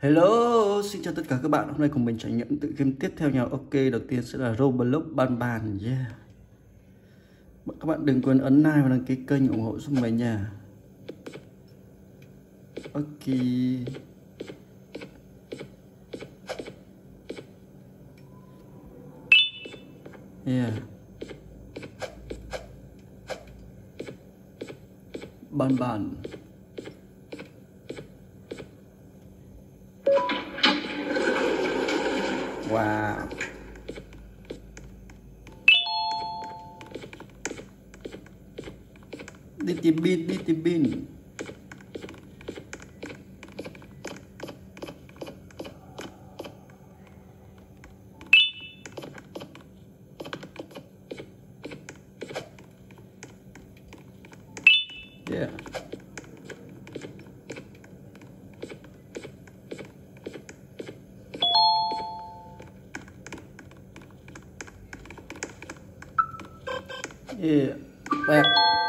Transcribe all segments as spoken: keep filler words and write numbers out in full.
Hello, xin chào tất cả các bạn. Hôm nay cùng mình trải nghiệm tự game tiếp theo nhau. Ok, đầu tiên sẽ là Roblox Ban Ban. Yeah. Các bạn đừng quên ấn like và đăng ký kênh ủng hộ giúp mình nha. Ok. Yeah. Ban Ban. Wow. Đi tìm pin, đi tìm pin. Yeah. Yeah. Back.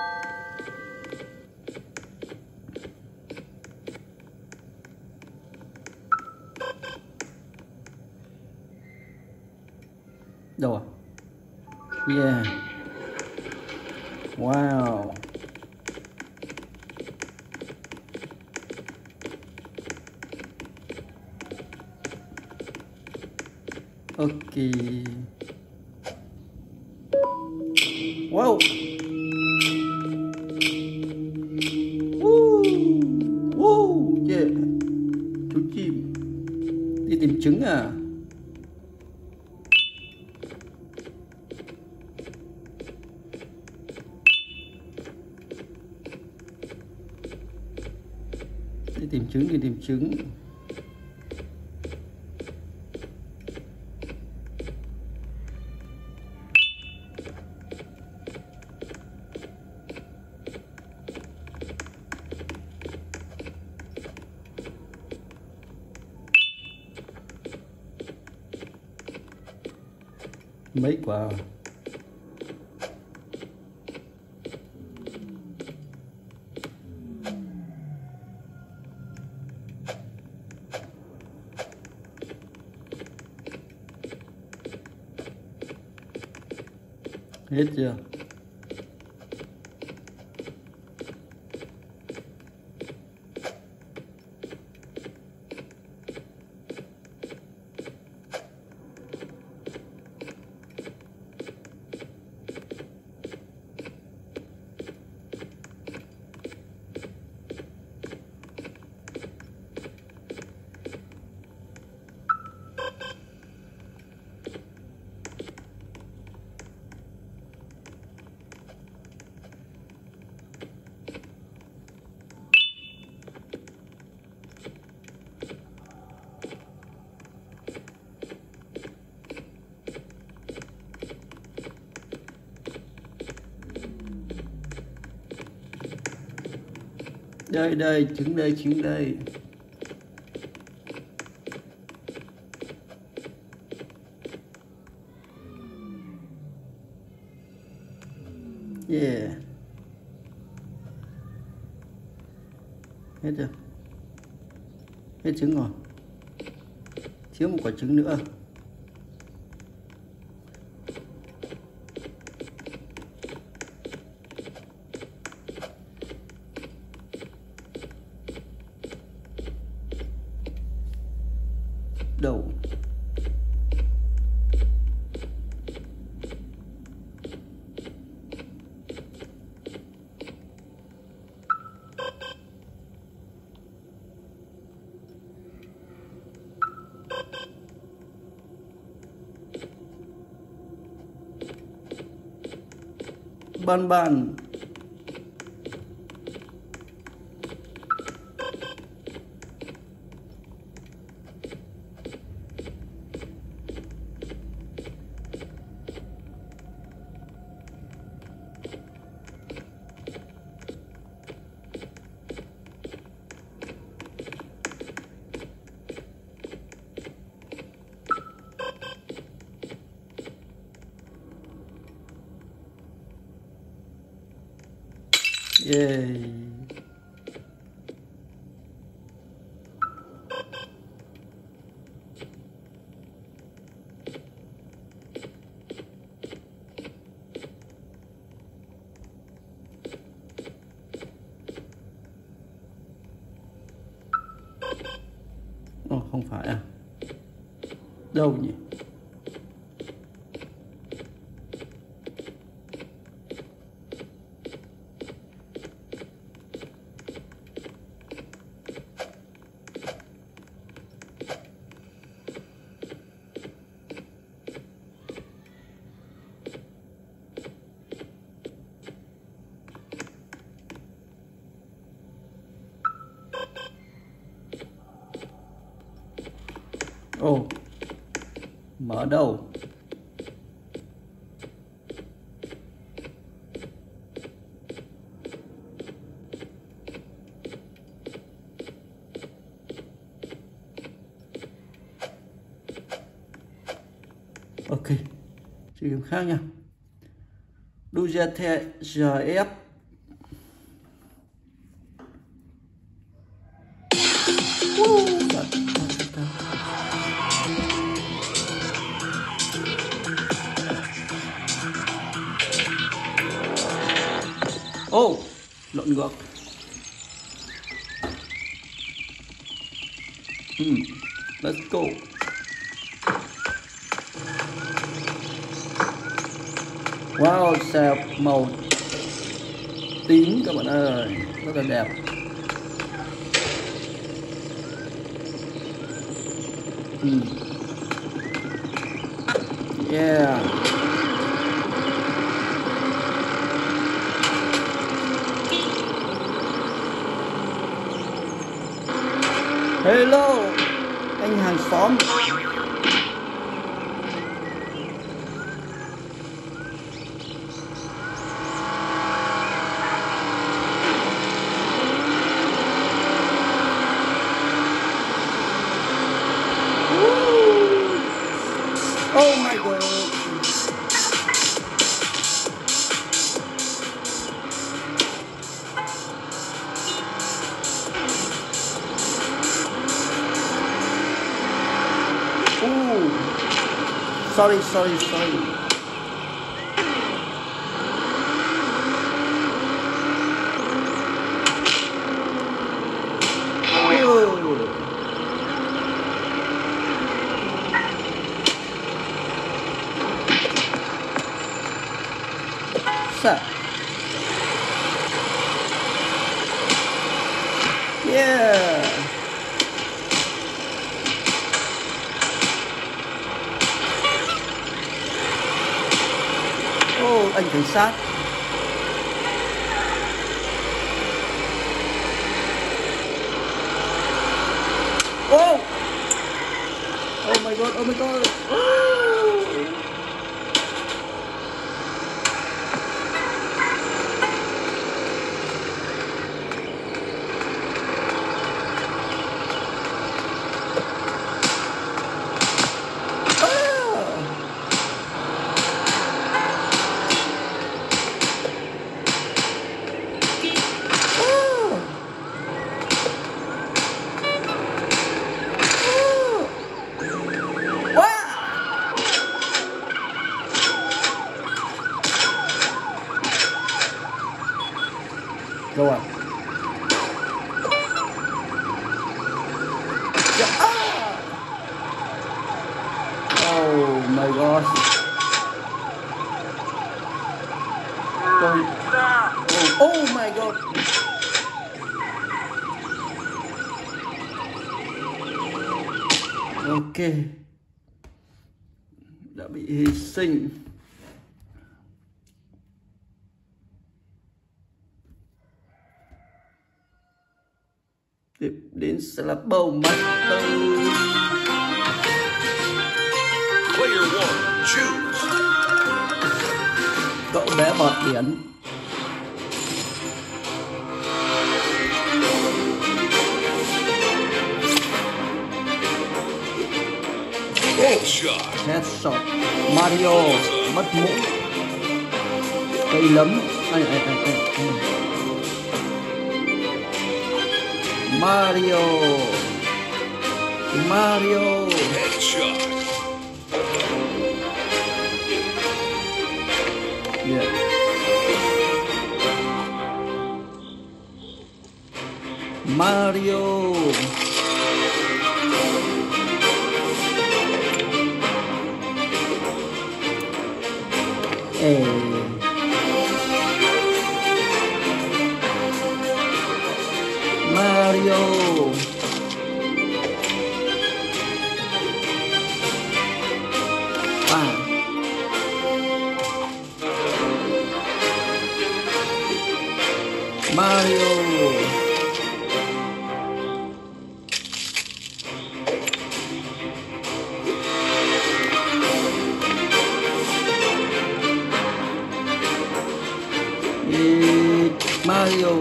Đâu à? Yeah. Wow. Ok. Wow. Woo. Woo. Yeah. Chú chim đi tìm trứng à? Đi tìm trứng, đi tìm trứng. Mấy quả. Hết chưa? Đây đây, trứng đây, trứng đây. Yeah. Hết chưa? Hết trứng rồi. Thiếu một quả trứng nữa. Đâu? Ban Ban. Yay. Ồ, không phải à? Đâu nhỉ? Ồ, mở đâu? Ok, chơi game khác nha. Dujete giê ép. Ô, oh, lộn ngược. Hmm, let's go. Wow, xe màu tím các bạn ơi, rất là đẹp. Hmm. Yeah. Hello, anh hàng xóm. Oh my god. Ooh. Sorry, sorry, sorry. Yeah. Oh, anh cảnh sát. Oh. Oh my god, oh my god. Oh. Go on. Yeah. Ah! Oh my gosh. Oh, oh my god. Ok. Đã bị hy sinh. Tiếp đến sẽ là bầu mặt tư. Player one, choose. Cậu bé bọt biển. Headshot. Headshot. Mario mất mũ. Cây lấm. Ai, ai, ai, ai, ai. Mario. Mario. Headshot. Yeah. Mario. Ê. Mario. Wow. Mario. Mario.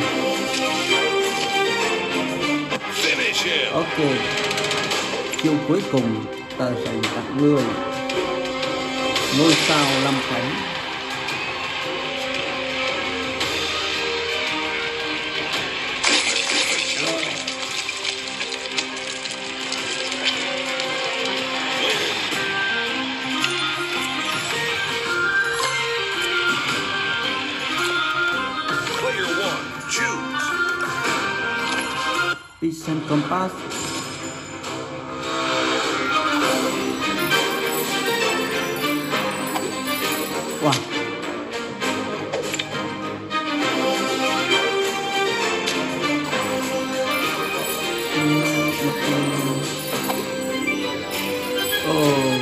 Finish him. Ok. Chiêu cuối cùng ta dành tặng người ngôi sao năm cánh. Peace and Compass. Wow. Oh.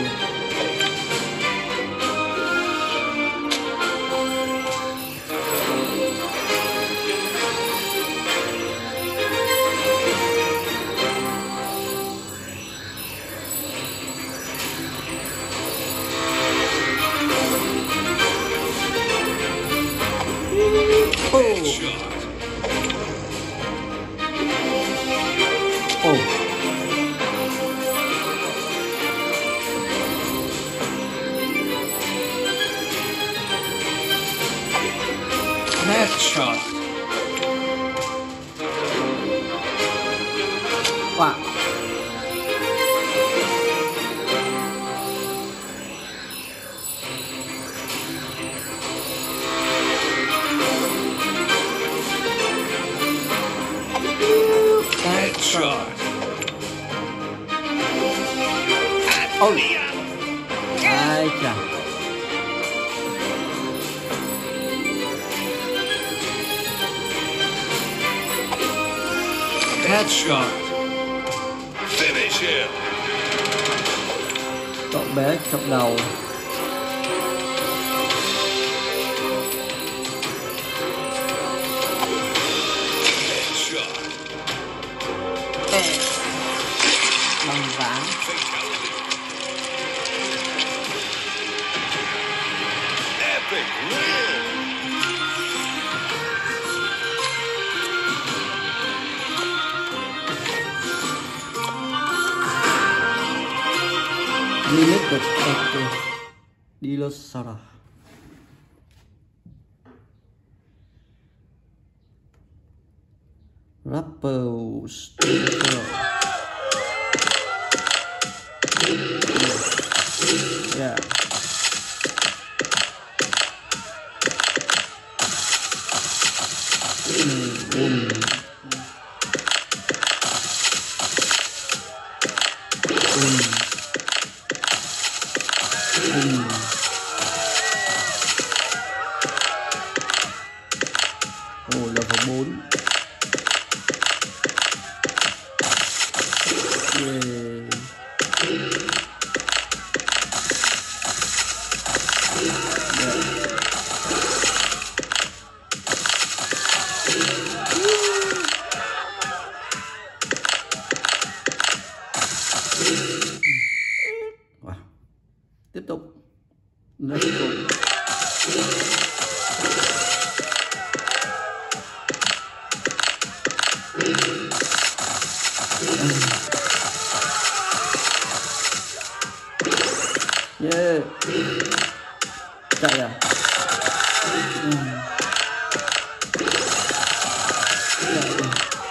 Headshot. Oh. Headshot. Wow. Headshot. Ôi. Ai chà. Headshot. Finish him. Cậu bé chọc đầu. Headshot. Bằng ván. Fatality. Epic win. Limited. Ok. Dinosaur. Rapper sticker. Yeah. Mm. Mm. Mm. Oh, level bốn. Yeah. Wow. Tiếp tục. Let's go. Yeah. Chạy à? Ừ. Chạy à?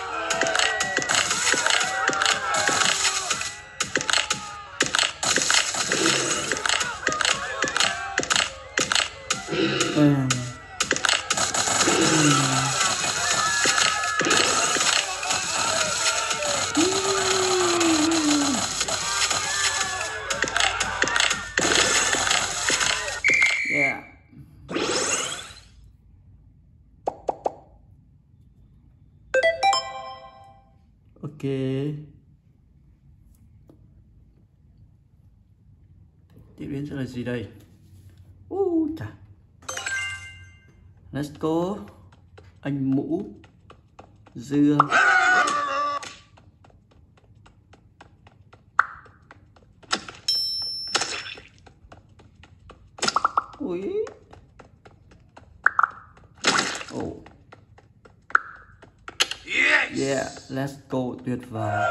Ừ. Yeah. Tiếp đến sẽ là gì đây? Uh, chà. Let's go. Anh mũ dưa. Ui. Oh. Yeah, let's go, tuyệt vời.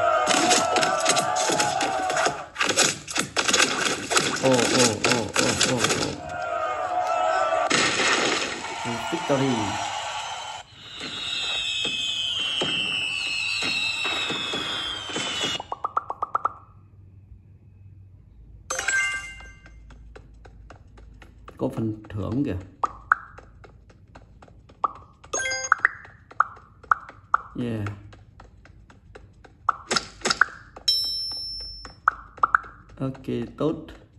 Oh, oh, oh, oh, oh, oh. Victory. Có phần thưởng kìa. Yeah. Ok, tốt.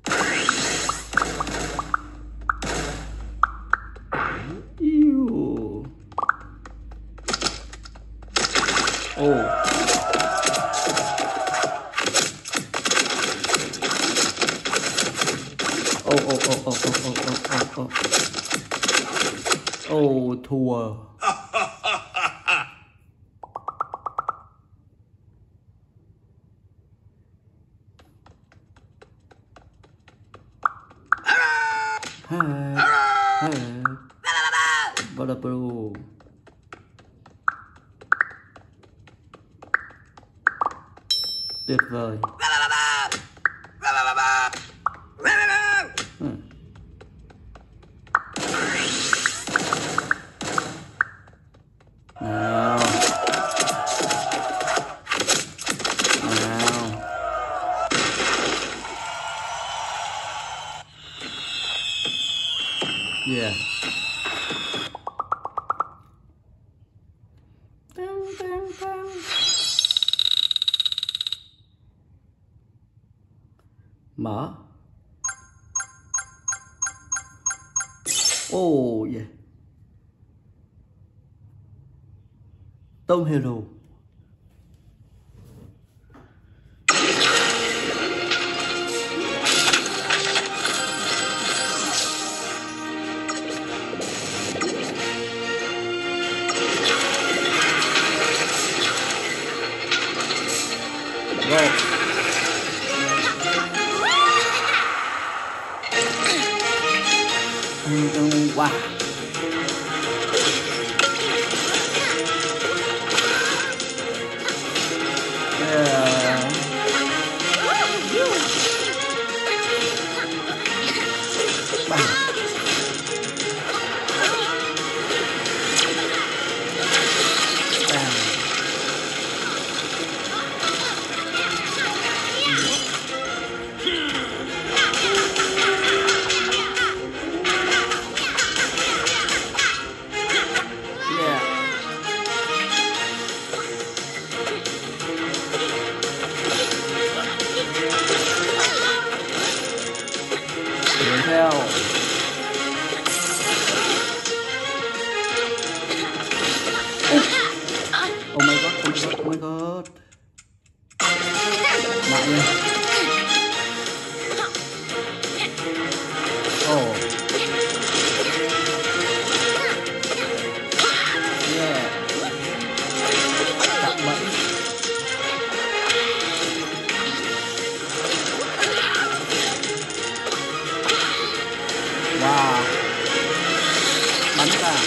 Yêu. Oh. Oh, oh, oh, oh, oh, oh, oh, oh. Oh, thua. Hey, hey, what up, bro? Tuyệt vời. Hmm. Nào. Nào. Yeah. Tăng, tăng, tăng. Mở. Oh yeah. Tôm hero. Go. Wow. Yeah. Bang. Bang. Đuổi theo. Oh my god, oh my god, oh my god. Lại nha. Oh. Yeah. Chặn bẫy. Wow. Bắn ra.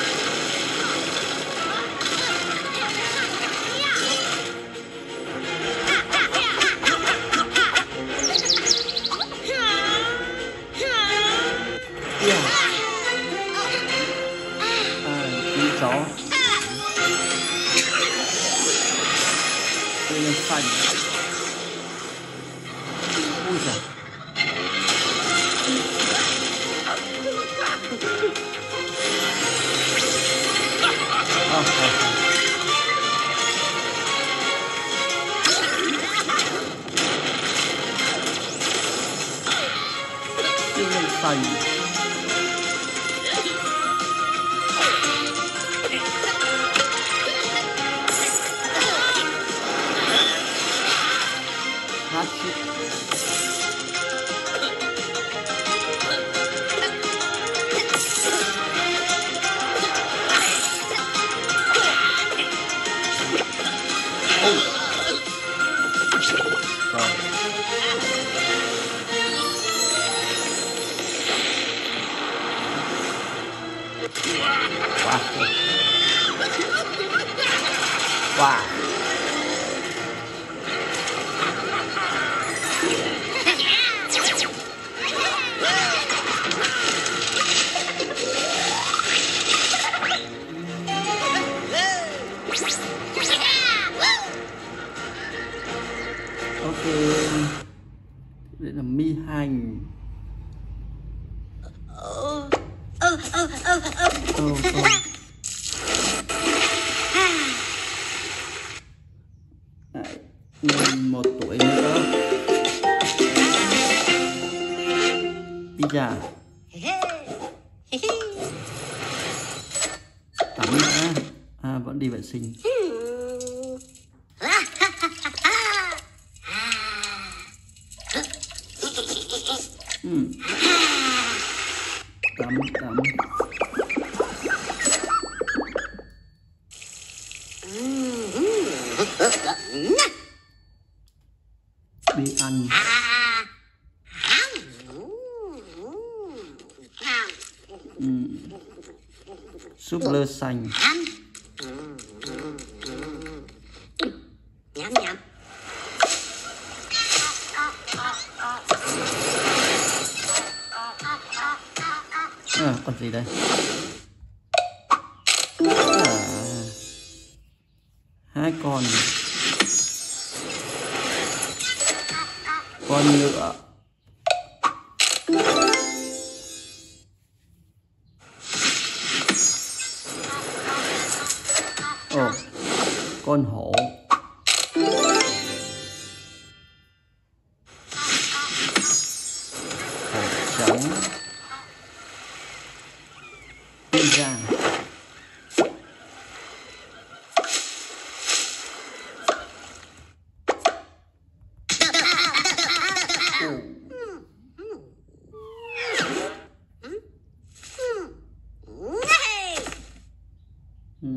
Yeah. À, chú chó. Đây là xanh. Ui giời. Oh, oh, oh. Siêu nhân xanh. Hatchet. Wow. Wow. Ok. Đây là mi hành. Ờ ờ ờ ờ ờ. Ô, ô. Đấy, lên một tuổi nữa. Pizza. Tắm đã. À, vẫn đi vệ sinh. Ừ. Tắm, tắm. Đi ăn. Ừ. Súp lơ xanh. Nhắm nhắm. À, còn gì đây? À, hai con. Con nữa. Ồ, con hổ. Hổ trắng. Pizza. Ừ.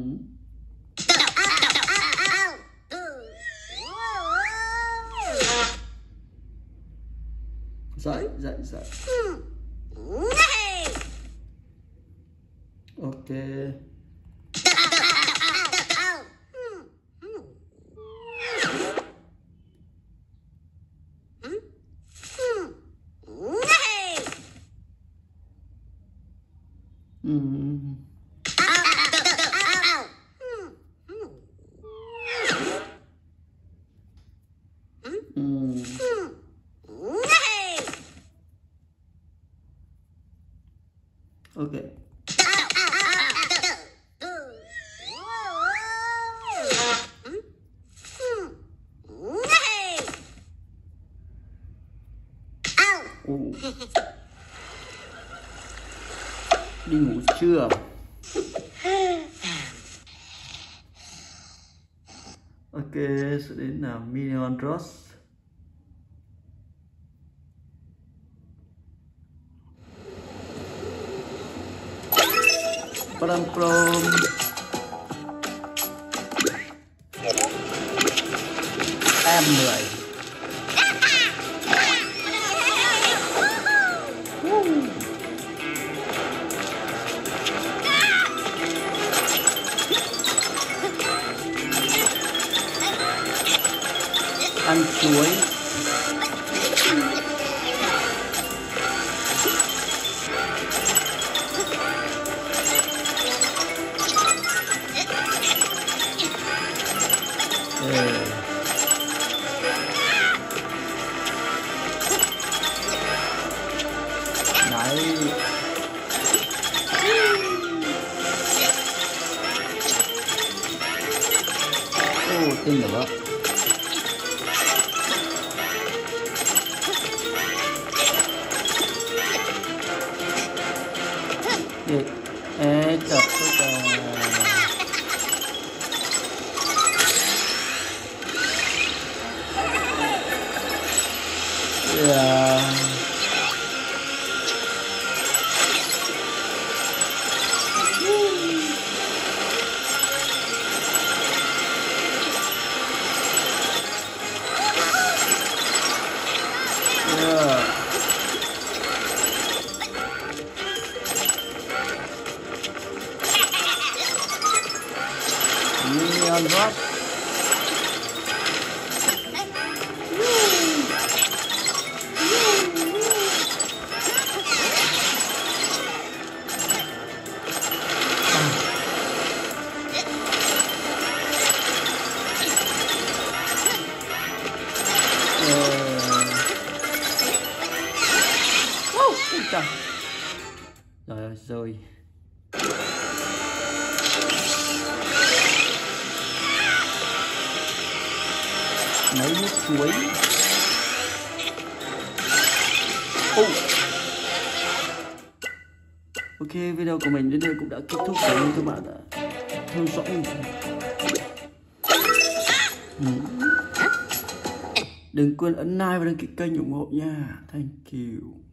Dậy, dậy, dậy. Ok. Ừ. Ừ. Ok. Ồ. Đi ngủ trưa. Ok, sẽ đến là Minion Dross. Prom prom. Em mười. Ăn chuối. Ừ. Đấy. Ô, tên lửa. Ê, ê, chọc cái trời. Yeah. Yeah. trời. Trời ơi, rơi. Lấy nước suối. Oh. Ok, video của mình đến đây cũng đã kết thúc. Cảm ơn các bạn đã theo dõi. Ừ. Đừng quên ấn like và đăng ký kênh ủng hộ nha. Thank you.